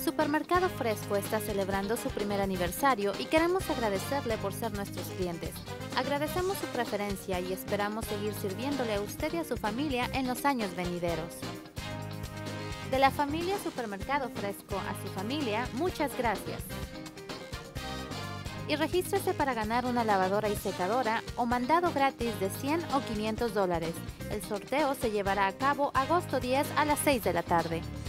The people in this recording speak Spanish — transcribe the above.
Supermercado Fresco está celebrando su primer aniversario y queremos agradecerle por ser nuestros clientes. Agradecemos su preferencia y esperamos seguir sirviéndole a usted y a su familia en los años venideros. De la familia Supermercado Fresco a su familia, muchas gracias. Y regístrese para ganar una lavadora y secadora o mandado gratis de $100 o $500. El sorteo se llevará a cabo agosto 10 a las 6 de la tarde.